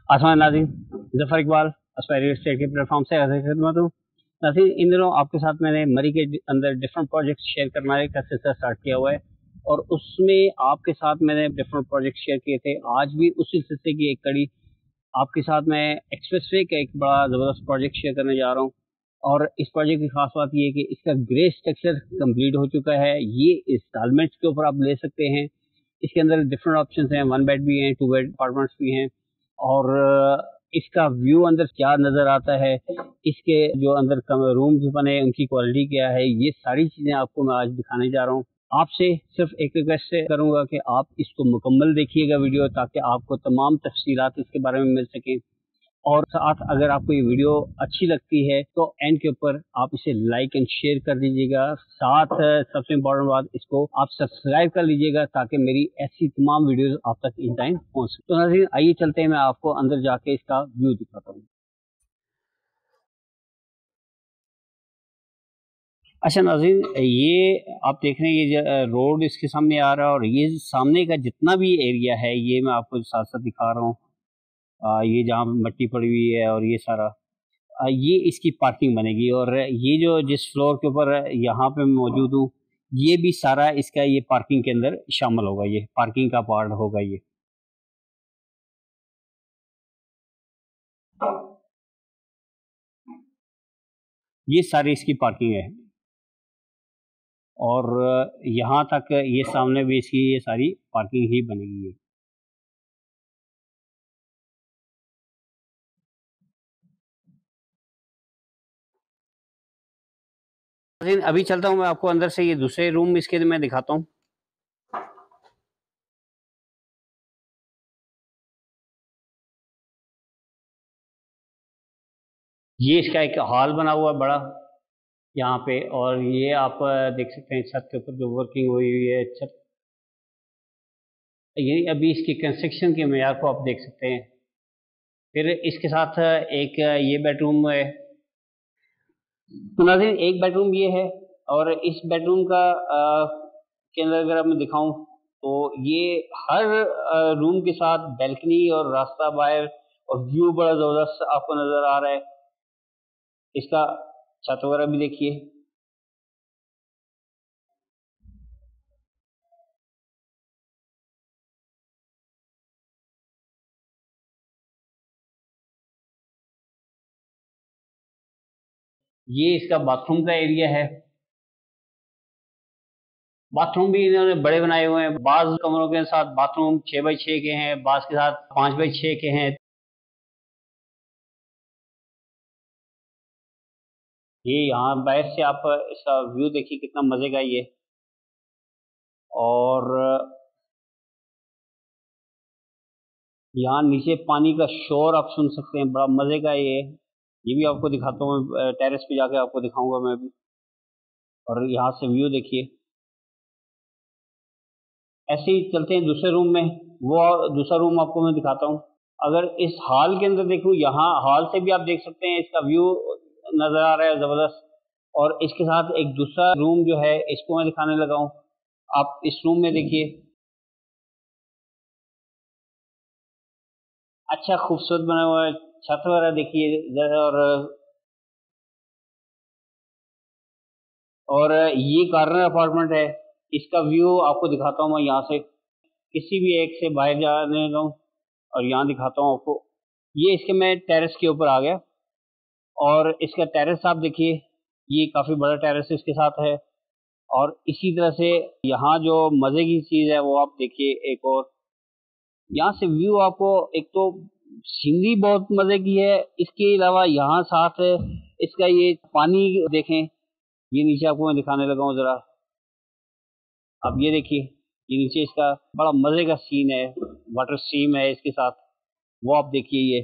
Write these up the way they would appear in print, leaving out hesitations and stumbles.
आसमान नाज़रीन, ज़फ़र इकबाल एस्पायरी स्टेट के प्लेटफॉर्म से हाज़िर खिदमत हूँ। नाज़रीन, इन दिनों आपके साथ मैंने मरी के अंदर डिफरेंट प्रोजेक्ट्स शेयर करने का सिलसिला स्टार्ट किया हुआ है और उसमें आपके साथ मैंने डिफरेंट प्रोजेक्ट्स शेयर किए थे। आज भी उसी सिलसिले की एक कड़ी आपके साथ मैं एक्सप्रेसवे का एक बड़ा ज़बरदस्त प्रोजेक्ट शेयर करने जा रहा हूँ। और इस प्रोजेक्ट की खास बात ये है कि इसका ग्रे स्ट्रक्चर कंप्लीट हो चुका है। ये इंस्टॉलमेंट्स के ऊपर आप ले सकते हैं। इसके अंदर डिफरेंट ऑप्शंस हैं, 1 बेड भी हैं, 2 बेड अपार्टमेंट्स भी हैं और इसका व्यू अंदर क्या नज़र आता है, इसके जो अंदर रूम्स बने उनकी क्वालिटी क्या है, ये सारी चीज़ें आपको मैं आज दिखाने जा रहा हूँ। आपसे सिर्फ एक रिक्वेस्ट करूँगा कि आप इसको मुकम्मल देखिएगा वीडियो, ताकि आपको तमाम तफसीलात इसके बारे में मिल सकें। और साथ अगर आपको ये वीडियो अच्छी लगती है तो एंड के ऊपर आप इसे लाइक एंड शेयर कर दीजिएगा। साथ सबसे इम्पोर्टेंट बात, इसको आप सब्सक्राइब कर लीजिएगा ताकि मेरी ऐसी तमाम वीडियोस आप तक इन टाइम पहुंच सके। तो नाज़रीन, आइए चलते हैं, मैं आपको अंदर जाके इसका व्यू दिखाता हूँ। अच्छा नाज़रीन, ये आप देख रहे हैं, ये रोड इसके सामने आ रहा है और ये सामने का जितना भी एरिया है ये मैं आपको साथ साथ दिखा रहा हूँ। ये जहाँ मट्टी पड़ी हुई है और ये सारा ये इसकी पार्किंग बनेगी और ये जो जिस फ्लोर के ऊपर यहाँ पे मैं मौजूद हूँ, ये भी सारा इसका ये पार्किंग के अंदर शामिल होगा, ये पार्किंग का पार्ट होगा ये। ये सारी इसकी पार्किंग है और यहाँ तक ये सामने भी इसकी ये सारी पार्किंग ही बनेगी ये। लेकिन अभी चलता हूँ मैं आपको अंदर से ये दूसरे रूम इसके मैं दिखाता हूँ। ये इसका एक हॉल बना हुआ है बड़ा यहाँ पे, और ये आप देख सकते हैं छत के ऊपर जो वर्किंग हुई हुई है छत, ये अभी इसकी कंस्ट्रक्शन के मेयार को आप देख सकते हैं। फिर इसके साथ एक ये बेडरूम है। तो नाज़रीन, एक बेडरूम ये है और इस बेडरूम का के अंदर अगर मैं दिखाऊं तो ये हर रूम के साथ बैल्कनी और रास्ता बाहर और व्यू बड़ा ज़बरदस्त आपको नज़र आ रहा है। इसका छत वगैरह भी देखिए। ये इसका बाथरूम का एरिया है। बाथरूम भी इन्होंने बड़े बनाए हुए हैं। बाज़ कमरों के साथ बाथरूम 6 बाई 6 के हैं, बाज़ के साथ 5 बाई 6 के हैं। ये यहाँ बाहर से आप इसका व्यू देखिए, कितना मज़े का ये। और यहाँ नीचे पानी का शोर आप सुन सकते हैं, बड़ा मज़े का ये भी आपको दिखाता हूँ। टेरेस पे जाके आपको दिखाऊंगा मैं भी। और यहाँ से व्यू देखिए। ऐसे ही चलते हैं दूसरे रूम में, वो दूसरा रूम आपको मैं दिखाता हूँ। अगर इस हॉल के अंदर देखूँ, यहाँ हॉल से भी आप देख सकते हैं इसका व्यू नज़र आ रहा है ज़बरदस्त। और इसके साथ एक दूसरा रूम जो है इसको मैं दिखाने लगा हूँ। आप इस रूम में देखिए, अच्छा खूबसूरत बना हुआ है। छत वगैरह देखिए ज़रा। और ये कॉर्नर अपार्टमेंट है। इसका व्यू आपको दिखाता हूँ मैं यहाँ से, किसी भी एक से बाहर जाने लगा हूँ और यहाँ दिखाता हूँ आपको। ये इसके मैं टेरेस के ऊपर आ गया और इसका टेरेस आप देखिए, ये काफ़ी बड़ा टेरेस इसके साथ है। और इसी तरह से यहाँ जो मज़े की चीज़ है वो आप देखिए एक और, यहाँ से व्यू आपको, एक तो सीनरी बहुत मज़े की है, इसके अलावा यहाँ साथ इसका ये पानी देखें। ये नीचे आपको मैं दिखाने लगा हूँ ज़रा। अब ये देखिए, ये नीचे इसका बड़ा मज़े का सीन है, वाटर स्ट्रीम है इसके साथ, वो आप देखिए ये।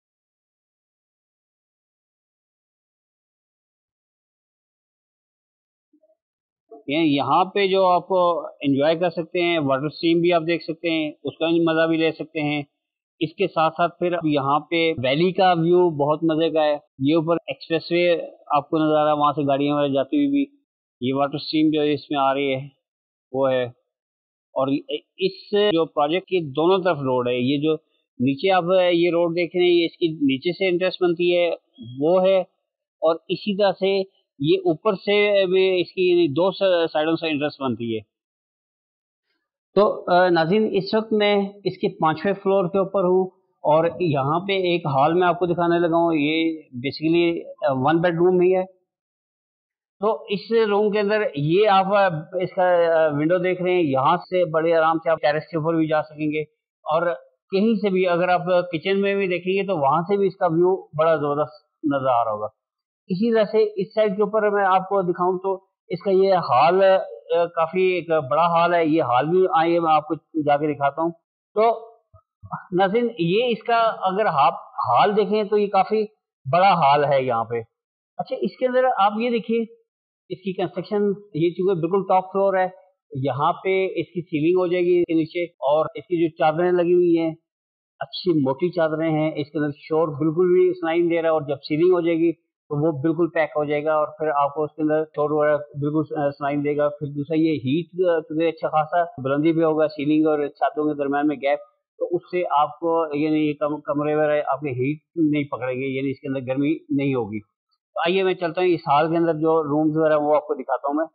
यहाँ पे जो आप एंजॉय कर सकते हैं, वाटर स्ट्रीम भी आप देख सकते हैं, उसका भी मज़ा भी ले सकते हैं। इसके साथ साथ फिर यहाँ पे वैली का व्यू बहुत मज़े का है। ये ऊपर एक्सप्रेसवे आपको नज़र आ रहा है, वहाँ से गाड़ियाँ वगैरह जाती हुई भी। ये वाटर स्ट्रीम जो इसमें आ रही है वो है। और इस जो प्रोजेक्ट के दोनों तरफ रोड है, ये जो नीचे आप ये रोड देख रहे हैं, ये इसकी नीचे से एंट्रेंस बनती है, वो है। और इसी तरह से ये ऊपर से भी इसकी दो साइडों से एंट्रेंस बनती है। तो नाज़रीन, इस वक्त मैं इसके 5वें फ्लोर के ऊपर हूँ और यहाँ पे एक हॉल में आपको दिखाने लगा हूँ। ये बेसिकली 1 बेडरूम ही है। तो इस रूम के अंदर ये आप इसका विंडो देख रहे हैं, यहाँ से बड़े आराम से आप टेरेस के ऊपर भी जा सकेंगे और कहीं से भी अगर आप किचन में भी देखेंगे तो वहाँ से भी इसका व्यू बड़ा ज़बरदस्त नज़र आ रहा होगा। इसी तरह से इस साइड के ऊपर मैं आपको दिखाऊं तो इसका ये हॉल काफी एक बड़ा हॉल है। ये हॉल भी आइए मैं आपको जाके दिखाता हूँ। तो नाज़रीन, ये इसका अगर आप हॉल देखें तो ये काफी बड़ा हॉल है यहाँ पे। अच्छा, इसके अंदर आप ये देखिए, इसकी कंस्ट्रक्शन ये चूंकि बिल्कुल टॉप फ्लोर है, यहाँ पे इसकी सीलिंग हो जाएगी इसके नीचे और इसकी जो चादरें लगी हुई हैं अच्छी मोटी चादरें हैं। इसके अंदर शोर बिल्कुल भी सुनाई नहीं दे रहा है और जब सीलिंग हो जाएगी तो वो बिल्कुल पैक हो जाएगा और फिर आपको उसके अंदर शोर वगैरह बिल्कुल सुनाई नहीं देगा। फिर दूसरा ये हीट क्योंकि अच्छा खासा बुलंदी भी होगा, सीलिंग और छतों के दरम्यान में गैप, तो उससे आपको यानी कमरे वगैरह आपके हीट नहीं पकड़ेंगे, यानी इसके अंदर गर्मी नहीं होगी। तो आइए मैं चलता हूँ इस हॉल के अंदर जो रूम्स वगैरह वो आपको दिखाता हूँ मैं।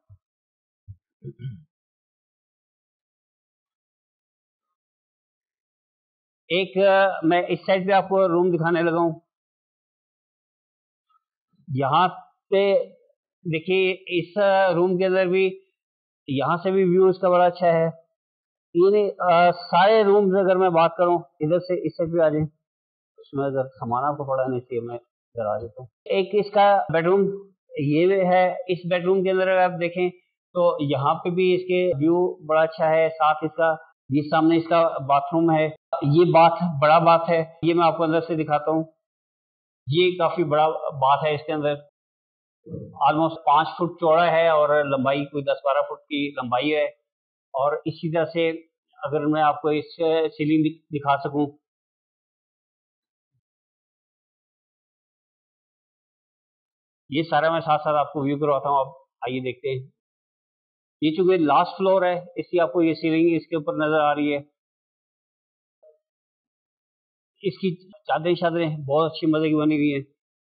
एक मैं इस साइड पे आपको रूम दिखाने लगा हूँ। यहाँ पे देखिए, इस रूम के अंदर भी यहाँ से भी व्यू इसका बड़ा अच्छा है। ये नहीं सारे रूम्स अगर मैं बात करूँ, इधर से इस साइड पे आ जाए, उसमें अगर सामान आपको पड़ा नहीं चाहिए, मैं इधर आ जाता हूँ। एक इसका बेडरूम ये है। इस बेडरूम के अंदर अगर आप देखें तो यहाँ पे भी इसके व्यू बड़ा अच्छा है। साथ इसका ये सामने इसका बाथरूम है। ये बड़ा बाथ है, ये मैं आपको अंदर से दिखाता हूँ। ये काफी बड़ा बाथ है। इसके अंदर ऑलमोस्ट 5 फुट चौड़ा है और लंबाई कोई 10-12 फुट की लंबाई है। और इसी तरह से अगर मैं आपको इस सीलिंग दिखा सकूं, ये सारा मैं साथ साथ आपको व्यू करवाता हूँ। आप आइए देखते हैं। ये चूंकि लास्ट फ्लोर है, इसलिए आपको ये सीलिंग इसके ऊपर नजर आ रही है। इसकी चादरें शादरें बहुत अच्छी मजे की बनी हुई है।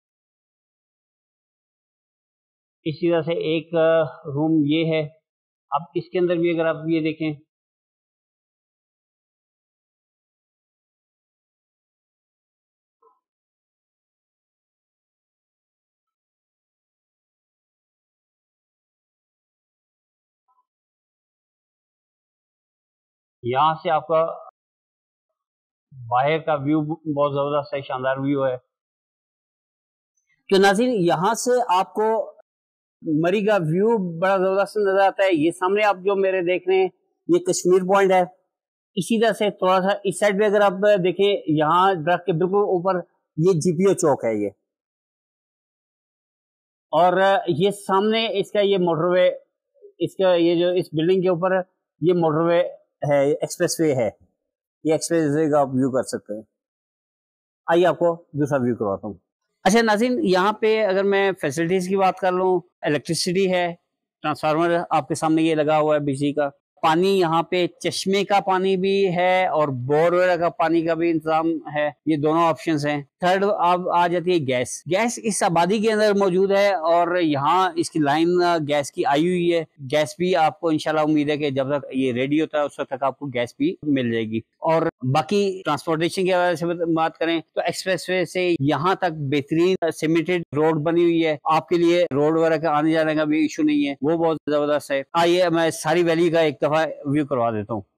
इसी तरह से एक रूम ये है। अब इसके अंदर भी अगर आप ये देखें, यहाँ से आपका बाहर का व्यू बहुत जबरदस्त है, शानदार व्यू है। तो नाज़रीन, यहाँ से आपको मरी का व्यू बड़ा जबरदस्त नजर आता है। ये सामने आप जो मेरे देख रहे हैं, ये कश्मीर पॉइंट है। इसी तरह से थोड़ा सा इस साइड पे अगर आप देखें, यहाँ ट्रक के बिल्कुल ऊपर ये जीपीओ चौक है ये। और ये सामने इसका ये मोटरवे, इसका ये जो इस बिल्डिंग के ऊपर ये मोटरवे है, एक्सप्रेसवे है। ये एक्सप्रेसवे का आप व्यू कर सकते हैं। आइए आपको दूसरा व्यू करवाता हूँ। अच्छा नाज़रीन, यहाँ पे अगर मैं फैसिलिटीज की बात कर लूँ, इलेक्ट्रिसिटी है, ट्रांसफार्मर आपके सामने ये लगा हुआ है बिजली का। पानी यहाँ पे चश्मे का पानी भी है और बोर वगैरह का पानी का भी इंतजाम है। ये दोनों ऑप्शंस हैं। थर्ड अब आ जाती है गैस। गैस इस आबादी के अंदर मौजूद है और यहाँ इसकी लाइन गैस की आई हुई है। गैस भी आपको इंशाल्लाह उम्मीद है कि जब तक ये रेडी होता है उस वक्त तक आपको गैस भी मिल जाएगी। और बाकी ट्रांसपोर्टेशन की वजह से बात करें तो एक्सप्रेसवे से यहाँ तक बेहतरीन सीमेंटेड रोड बनी हुई है। आपके लिए रोड वगैरह का आने जाने का भी इशू नहीं है, वो बहुत जबरदस्त है। आइए मैं सारी वैली का एक दफा व्यू करवा देता हूँ।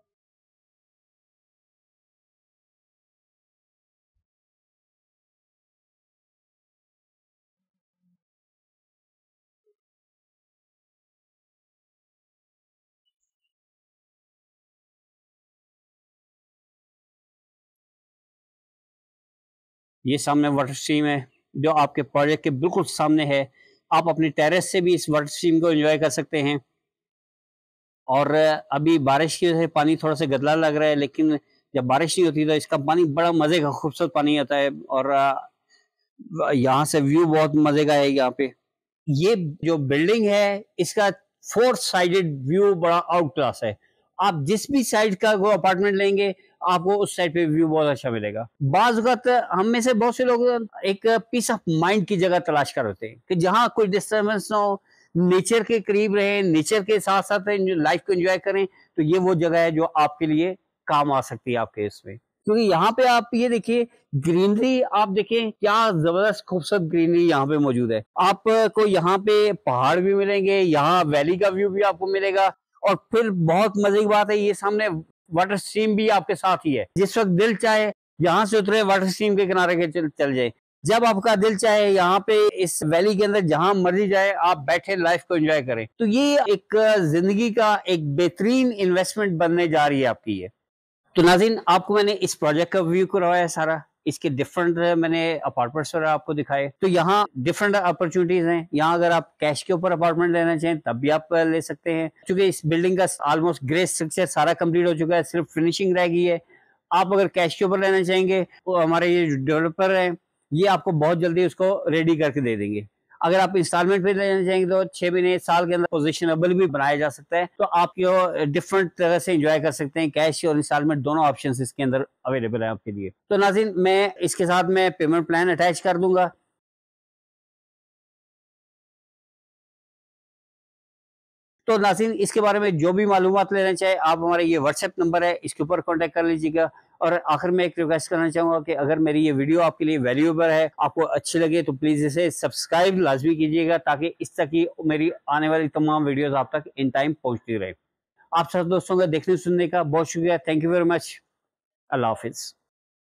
ये सामने वाटर स्ट्रीम है जो आपके प्रोजेक्ट के बिल्कुल सामने है। आप अपने टेरेस से भी इस वाटर स्ट्रीम को एंजॉय कर सकते हैं। और अभी बारिश की वजह से पानी थोड़ा सा गदला लग रहा है, लेकिन जब बारिश नहीं होती तो इसका पानी बड़ा मजे का खूबसूरत पानी आता है। और यहाँ से व्यू बहुत मजे का है। यहाँ पे ये जो बिल्डिंग है इसका 4 साइडेड व्यू बड़ा आउट क्लास है। आप जिस भी साइड का वो अपार्टमेंट लेंगे आपको उस साइड पे व्यू बहुत अच्छा मिलेगा। बाज़ औक़ात हम में से बहुत से लोग एक पीस ऑफ माइंड की जगह तलाश कर होते हैं कि जहाँ कोई डिस्टर्बेंस ना हो, नेचर के करीब रहें, नेचर के साथ-साथ लाइफ को एन्जॉय करें, तो ये वो जगह है जो आपके लिए काम आ सकती है आपके इसमें। क्योंकि यहाँ पे आप ये देखिए ग्रीनरी आप देखें क्या ज़बरदस्त खूबसूरत ग्रीनरी यहाँ पे मौजूद है। आपको यहाँ पे पहाड़ भी मिलेंगे, यहाँ वैली का व्यू भी आपको मिलेगा और फिर बहुत मज़े की बात है ये सामने वाटर स्ट्रीम भी आपके साथ ही है। जिस वक़्त दिल चाहे यहाँ से उतरे वाटर स्ट्रीम के किनारे के चल जाएँ। जब आपका दिल चाहे यहाँ पे इस वैली के अंदर जहाँ मर्ज़ी जाए आप बैठे लाइफ़ को एन्जॉय करें। तो ये एक ज़िंदगी का एक बेहतरीन इन्वेस्टमेंट बनने जा रही है आपकी ये। तो नाज़रीन आपको मैंने इस प्रोजेक्ट का व्यू करवाया सारा, इसके डिफरेंट मैंने अपार्टमेंट्स वगैरह आपको दिखाए। तो यहाँ डिफरेंट अपॉर्चुनिटीज़ हैं, यहाँ अगर आप कैश के ऊपर अपार्टमेंट लेना चाहें तब भी आप ले सकते हैं। क्योंकि इस बिल्डिंग का ऑलमोस्ट ग्रे स्ट्रक्चर सारा कंप्लीट हो चुका है, सिर्फ फिनिशिंग रह गई है। आप अगर कैश के ऊपर लेना चाहेंगे तो हमारे ये जो डेवलपर हैं, ये आपको बहुत जल्दी उसको रेडी करके दे देंगे। अगर आप इंस्टॉलमेंट पे लेना चाहेंगे तो 6 महीने, साल के अंदर पोज़िशनेबल भी बनाया जा सकता है। तो आप यो डिफरेंट तरह से एन्जॉय कर सकते हैं। कैश और इंस्टॉलमेंट दोनों ऑप्शंस इसके अंदर अवेलेबल है आपके लिए। तो नाज़रीन मैं इसके साथ मैं पेमेंट प्लान अटैच कर दूँगा। तो नाज़रीन इसके बारे में जो भी मालूमात लेना चाहे आप हमारा ये व्हाट्सएप नंबर है इसके ऊपर कॉन्टैक्ट कर लीजिएगा। और आखिर में एक रिक्वेस्ट करना चाहूँगा कि अगर मेरी ये वीडियो आपके लिए वैल्यूएबल है, आपको अच्छी लगे तो प्लीज़ इसे सब्सक्राइब लाज़मी कीजिएगा ताकि इस तरह की मेरी आने वाली तमाम वीडियोज़ आप तक इन टाइम पहुँचती रहे। आप सब दोस्तों का देखने सुनने का बहुत शुक्रिया। Thank you very much. अल्लाह हाफ़िज़।